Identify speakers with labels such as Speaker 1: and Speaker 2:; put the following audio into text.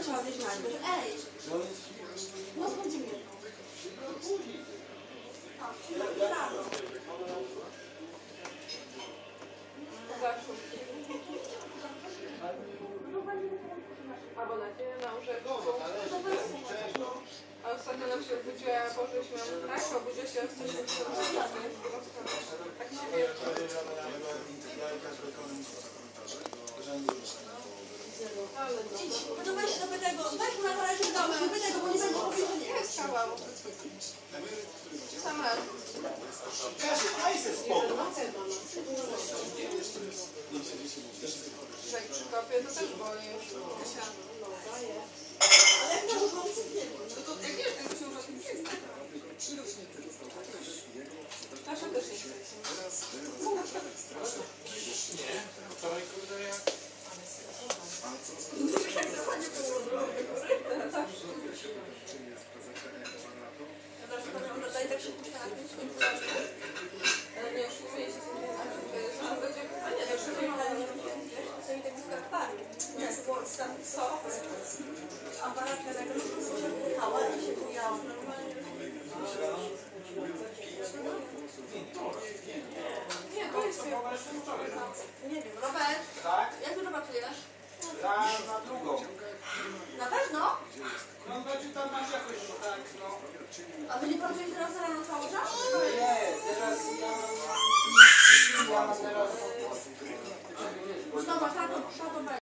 Speaker 1: trzeba wziąć na że ej, no chodzi mi.
Speaker 2: Albo na ciebie, na łóżeczku. A ostatnio nam się obudziła, Boże, śmiałam, tak? Obudziła się w coś, tak się wie.
Speaker 1: No to weź tego, weź mu na talerzyk domu, pytaj go, bo nie będzie mówił, że nie jest kawał.
Speaker 2: Sam raz.
Speaker 3: Kasia, daj se spokój.
Speaker 2: Jak przykopię, to też boli już.
Speaker 1: Ale jak na urządce nie.
Speaker 2: No to jak wiesz, tego się urząd nic jest. Nasza też nie chce.
Speaker 3: Nie, wczoraj kurde jak...
Speaker 1: Daj tak się puszcza na tym swoim
Speaker 2: Ale nie oszukuje się, że to będzie... A nie, to już nie ma.
Speaker 1: co mi tak skarpali. Nie, było tam co? Aparat na tego się buchała i się bujała.
Speaker 2: Nie, to jest
Speaker 1: Nie wiem, Robert,
Speaker 3: Tak?
Speaker 1: jak dużo pracujesz?
Speaker 3: Na drugą.
Speaker 1: Na pewno?
Speaker 3: No będzie tam masz jakoś tak, no.
Speaker 1: A wy nie pracujesz teraz na rano cały czas?
Speaker 3: Nie, teraz ja mam teraz...
Speaker 1: Dobra, tato będzie.